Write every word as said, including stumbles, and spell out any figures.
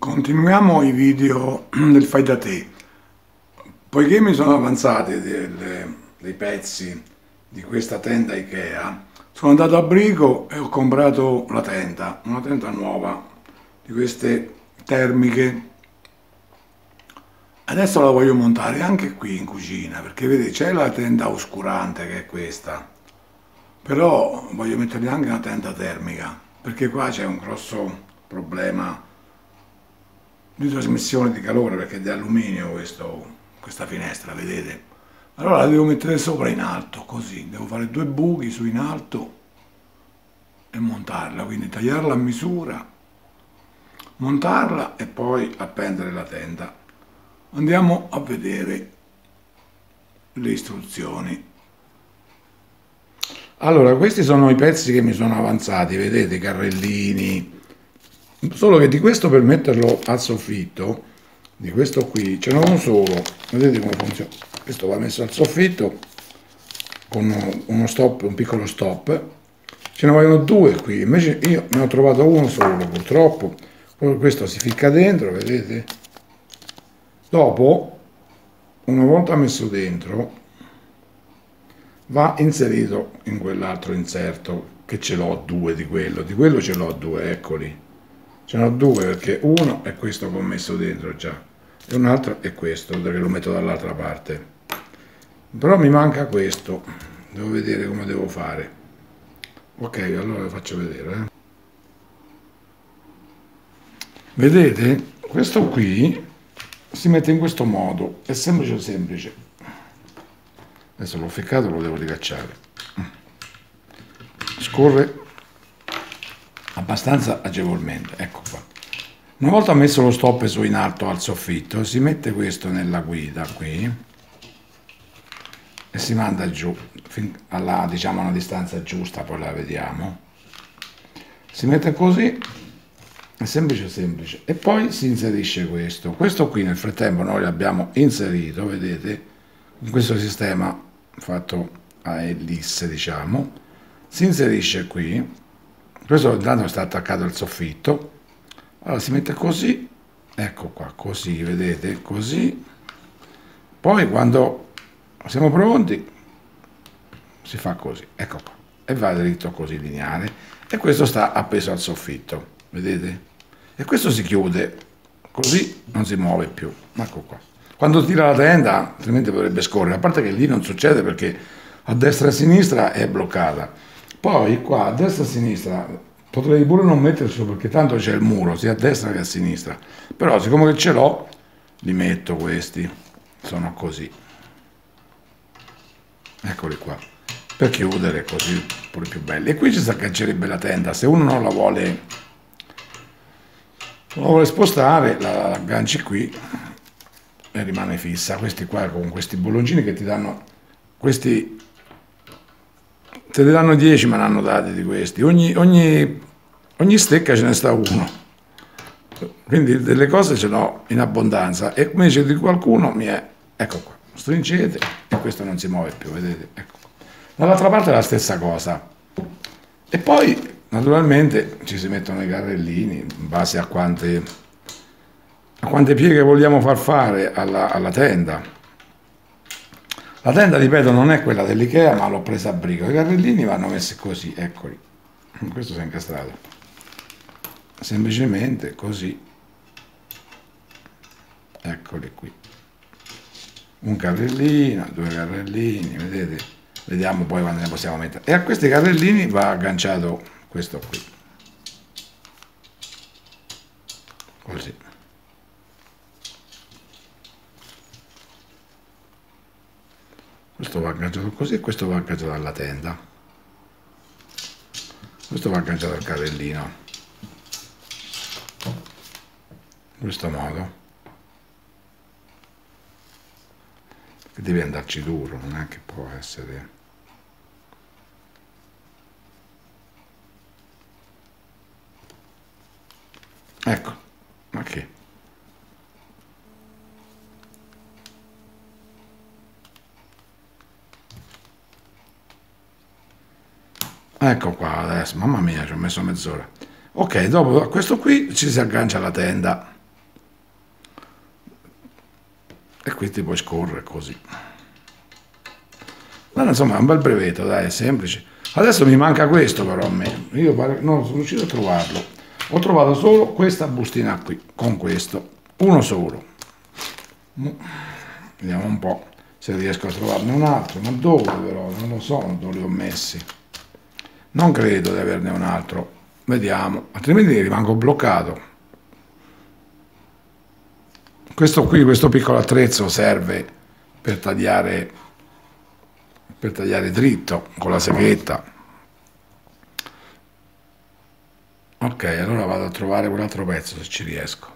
Continuiamo i video del fai da te. Poiché mi sono avanzati delle- dei pezzi di questa tenda Ikea, sono andato a Brico e ho comprato la tenda, una tenda nuova, di queste termiche. Adesso la voglio montare anche qui in cucina, perché vedete c'è la tenda oscurante che è questa, però voglio mettergli anche una tenda termica, perché qua c'è un grosso problema di trasmissione di calore, perché è di alluminio questo, questa finestra, vedete? Allora la devo mettere sopra in alto, così, devo fare due buchi su in alto e montarla, quindi tagliarla a misura, montarla e poi appendere la tenda. Andiamo a vedere le istruzioni. Allora, questi sono i pezzi che mi sono avanzati, vedete, i carrellini. Solo che di questo, per metterlo al soffitto, di questo qui, ce n'è uno solo. Vedete come funziona? Questo va messo al soffitto con uno stop, un piccolo stop. Ce ne vogliono due qui, invece io ne ho trovato uno solo, purtroppo. Questo si ficca dentro, vedete? Dopo, una volta messo dentro, va inserito in quell'altro inserto, che ce l'ho due di quello, di quello ce l'ho due, eccoli. Ce n'ho due perché uno è questo che ho messo dentro già e un altro è questo, perché lo metto dall'altra parte. Però mi manca questo, devo vedere come devo fare. Ok, allora lo faccio vedere. Eh. Vedete? Questo qui si mette in questo modo, è semplice semplice. Adesso l'ho ficcato, lo devo ricacciare. Scorre abbastanza agevolmente, ecco qua. Una volta messo lo stop su in alto al soffitto, si mette questo nella guida qui e si manda giù fin alla, diciamo, una distanza giusta, poi la vediamo. Si mette così, è semplice semplice, e poi si inserisce questo. Questo qui nel frattempo noi l'abbiamo inserito, vedete, in questo sistema fatto a ellisse, diciamo, si inserisce qui. Questo intanto sta attaccato al soffitto, allora si mette così, ecco qua, così, vedete, così, poi quando siamo pronti si fa così, ecco qua, e va dritto così, lineare, e questo sta appeso al soffitto, vedete? E questo si chiude, così non si muove più, ecco qua. Quando tira la tenda, altrimenti potrebbe scorrere, a parte che lì non succede perché a destra e a sinistra è bloccata. Poi qua a destra e a sinistra potrei pure non metterci perché tanto c'è il muro sia a destra che a sinistra, però siccome che ce l'ho li metto questi, sono così, eccoli qua, per chiudere così pure più belli. E qui ci si aggancerebbe la tenda, se uno non la vuole, non la vuole spostare, la agganci qui e rimane fissa. Questi qua con questi bolloncini che ti danno, questi te ne danno dieci, ma ne hanno dati di questi, ogni, ogni, ogni stecca ce ne sta uno, quindi delle cose ce l'ho in abbondanza, e invece di qualcuno mi è, ecco qua, stringete e questo non si muove più, vedete, ecco qua. Dall'altra parte è la stessa cosa, e poi naturalmente ci si mettono i carrellini in base a quante, a quante pieghe vogliamo far fare alla, alla tenda. La tenda, ripeto, non è quella dell'Ikea, ma l'ho presa a Brico. I carrellini vanno messi così, eccoli. Questo si è incastrato. Semplicemente così. Eccoli qui. Un carrellino, due carrellini, vedete? Vediamo poi quando ne possiamo mettere. E a questi carrellini va agganciato questo qui. Così. Questo va agganciato così e questo va agganciato alla tenda. Questo va agganciato al carrellino. In questo modo. Che deve andarci duro, non è che può essere. Ecco, ma che? Ecco qua adesso, mamma mia, ci ho messo mezz'ora. Ok, dopo a questo qui ci si aggancia la tenda. e qui ti puoi scorrere così. Ma insomma è un bel brevetto, dai, è semplice. Adesso mi manca questo però a me, io non sono riuscito a trovarlo. Ho trovato solo questa bustina qui, con questo, uno solo. Vediamo un po' se riesco a trovarne un altro, ma dove però? Non lo so dove li ho messi. Non credo di averne un altro, vediamo, altrimenti rimango bloccato. Questo qui, questo piccolo attrezzo serve per tagliare, per tagliare dritto con la seghetta. Ok, allora vado a trovare quell'altro pezzo se ci riesco.